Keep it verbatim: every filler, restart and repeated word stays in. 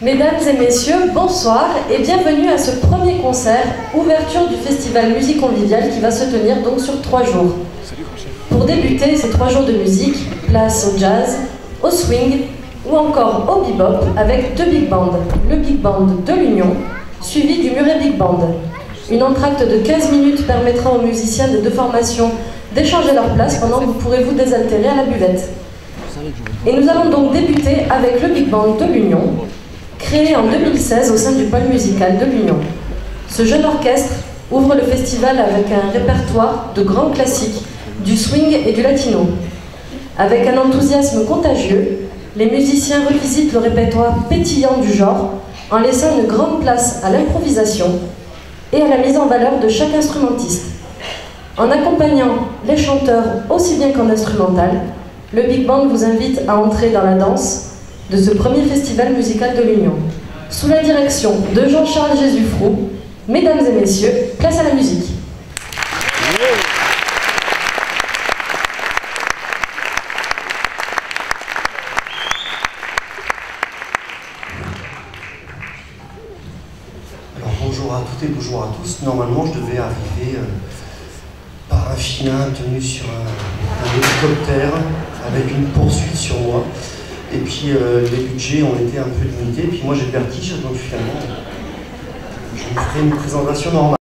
Mesdames et messieurs, bonsoir et bienvenue à ce premier concert, ouverture du festival Musique Conviviale qui va se tenir donc sur trois jours. Pour débuter ces trois jours de musique, place au jazz, au swing ou encore au bebop avec deux big bands. Le big band de l'Union, suivi du Muret Big Band. Une entracte de quinze minutes permettra aux musiciens des deux formations d'échanger leur place pendant que vous pourrez vous désaltérer à la buvette. Et nous allons donc débuter avec le big band de l'Union, créé en deux mille seize au sein du pôle musical de l'Union. Ce jeune orchestre ouvre le festival avec un répertoire de grands classiques, du swing et du latino. Avec un enthousiasme contagieux, les musiciens revisitent le répertoire pétillant du genre en laissant une grande place à l'improvisation et à la mise en valeur de chaque instrumentiste. En accompagnant les chanteurs aussi bien qu'en instrumental, le Big Band vous invite à entrer dans la danse de ce premier festival musical de l'Union. Sous la direction de Jean-Charles Jésus-Froux, mesdames et messieurs, place à la musique. Alors bonjour à toutes et bonjour à tous. Normalement, je devais arriver euh, par un filin tenu sur un, un hélicoptère avec une poursuite sur moi. Et puis euh, les budgets ont été un peu limités. Et puis moi j'ai le vertige, donc finalement, je vous ferai une présentation normale.